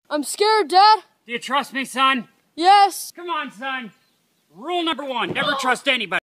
I'm scared, Dad. Do you trust me, son? Yes. Come on, son. Rule number 1, never trust anybody.